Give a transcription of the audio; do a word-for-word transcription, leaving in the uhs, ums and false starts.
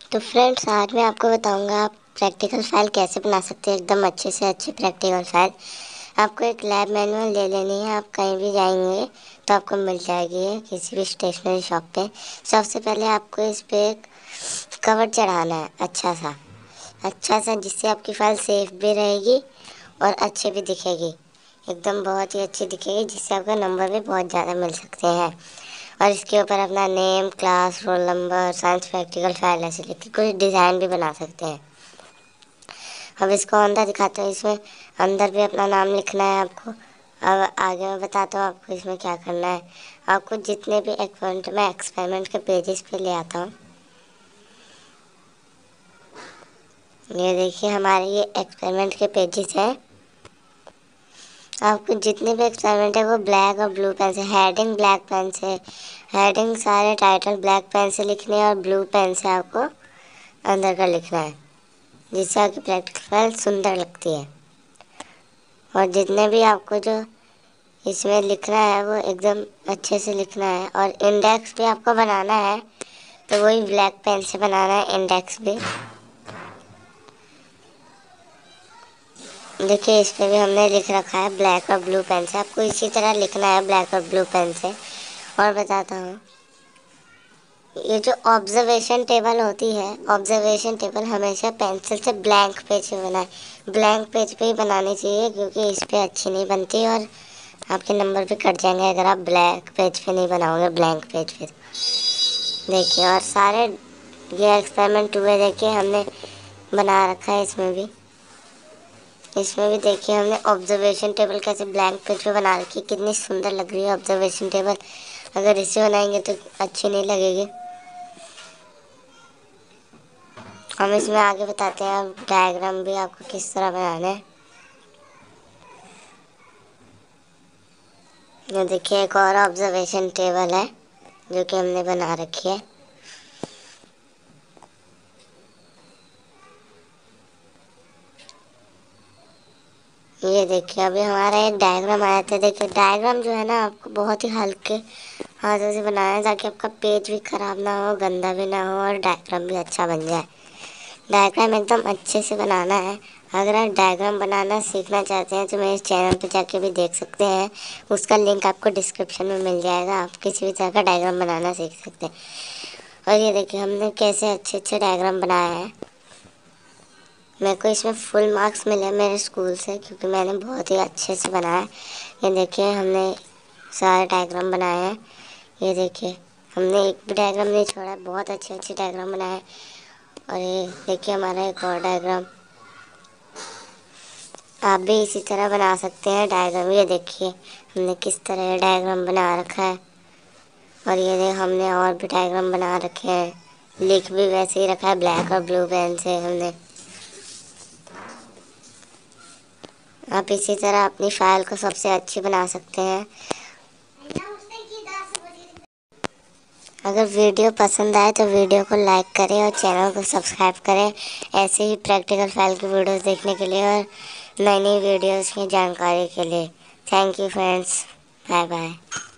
तो फ्रेंड्स, आज मैं आपको बताऊंगा आप प्रैक्टिकल फाइल कैसे बना सकते हैं, एकदम अच्छे से अच्छी प्रैक्टिकल फाइल। आपको एक लैब मैनुअल ले लेनी है। आप कहीं भी जाएंगे तो आपको मिल जाएगी है किसी भी स्टेशनरी शॉप पे। सबसे पहले आपको इस पे एक कवर चढ़ाना है, अच्छा सा अच्छा सा जिससे आपकी फ़ाइल सेफ भी रहेगी और अच्छे भी दिखेगी, एकदम बहुत ही अच्छी दिखेगी, जिससे आपका नंबर भी बहुत ज़्यादा मिल सकते हैं। और इसके ऊपर अपना name, class, roll number, science practical file ऐसे लिख के कोई डिज़ाइन भी बना सकते हैं। अब इसको अंदर दिखाते हैं। इसमें अंदर भी अपना नाम लिखना है आपको। अब आगे मैं बताता हूँ आपको इसमें क्या करना है। आपको जितने भी एक्सपेरिमेंट में एक्सपेरिमेंट के पेजेस पे ले आता हूँ, ये देखिए हमारे ये एक्सपेरिमेंट के पेजेस हैं। आपको जितने भी एक्सपेरिमेंट है वो ब्लैक और ब्लू पेन से, हेडिंग ब्लैक पेन से, हेडिंग सारे टाइटल ब्लैक पेन से लिखने हैं और ब्लू पेन से आपको अंदर का लिखना है, जिससे आपकी प्रैक्टिकल फाइल सुंदर लगती है। और जितने भी आपको जो इसमें लिखना है वो एकदम अच्छे से लिखना है। और इंडेक्स भी आपको बनाना है तो वही ब्लैक पेन से बनाना है इंडेक्स भी। देखिए इस पे भी हमने लिख रखा है ब्लैक और ब्लू पेन से। आपको इसी तरह लिखना है ब्लैक और ब्लू पेन से। और बताता हूँ, ये जो ऑब्जर्वेशन टेबल होती है, ऑब्जर्वेशन टेबल हमेशा पेंसिल से ब्लैंक पेज पे बनाए, ब्लैंक पेज पे ही बनानी चाहिए, क्योंकि इस पे अच्छी नहीं बनती और आपके नंबर भी कट जाएंगे अगर आप ब्लैक पेज पे नहीं बनाओगे, ब्लैंक पेज पे। देखिए और सारे ये एक्सपेरिमेंट हुए, देखिए हमने बना रखा है इसमें भी। इसमें भी देखिए हमने ऑब्जर्वेशन टेबल कैसे ब्लैंक पेज पे बना रखी है, कितनी सुंदर लग रही है ऑब्जर्वेशन टेबल। अगर इसे बनाएंगे तो अच्छी नहीं लगेगी। हम इसमें आगे बताते हैं अब डायग्राम भी आपको किस तरह बनाना है। ये देखिए एक और ऑब्जर्वेशन टेबल है जो कि हमने बना रखी है। ये देखिए अभी हमारा एक डायग्राम आया था। देखिए डायग्राम जो है ना, आपको बहुत ही हल्के हाथों से बनाना है ताकि आपका पेज भी ख़राब ना हो, गंदा भी ना हो और डायग्राम भी अच्छा बन जाए। डायग्राम एकदम अच्छे से बनाना है। अगर आप डायग्राम बनाना सीखना चाहते हैं तो मेरे चैनल पर जाके भी देख सकते हैं, उसका लिंक आपको डिस्क्रिप्शन में मिल जाएगा। आप किसी भी तरह का डायग्राम बनाना सीख सकते हैं। और ये देखिए हमने कैसे अच्छे अच्छे डायग्राम बनाए हैं। मेरे को इसमें फुल मार्क्स मिले मेरे स्कूल से, क्योंकि मैंने बहुत ही अच्छे से बनाया। ये देखिए हमने सारे डायग्राम बनाए हैं। ये देखिए हमने एक भी डायग्राम नहीं छोड़ा, बहुत अच्छे अच्छे डायग्राम बनाए हैं। और ये देखिए हमारा एक और डायग्राम। आप भी इसी तरह बना सकते हैं डायग्राम। ये देखिए हमने किस तरह डायग्राम बना रखा है। और ये देख हमने और भी डायग्राम बना रखे हैं, लिख भी वैसे ही रखा है ब्लैक और ब्लू पेन से हमने। आप इसी तरह अपनी फाइल को सबसे अच्छी बना सकते हैं। अगर वीडियो पसंद आए तो वीडियो को लाइक करें और चैनल को सब्सक्राइब करें, ऐसे ही प्रैक्टिकल फाइल की वीडियोस देखने के लिए और नई नई वीडियोस की जानकारी के लिए। Thank you friends, bye bye.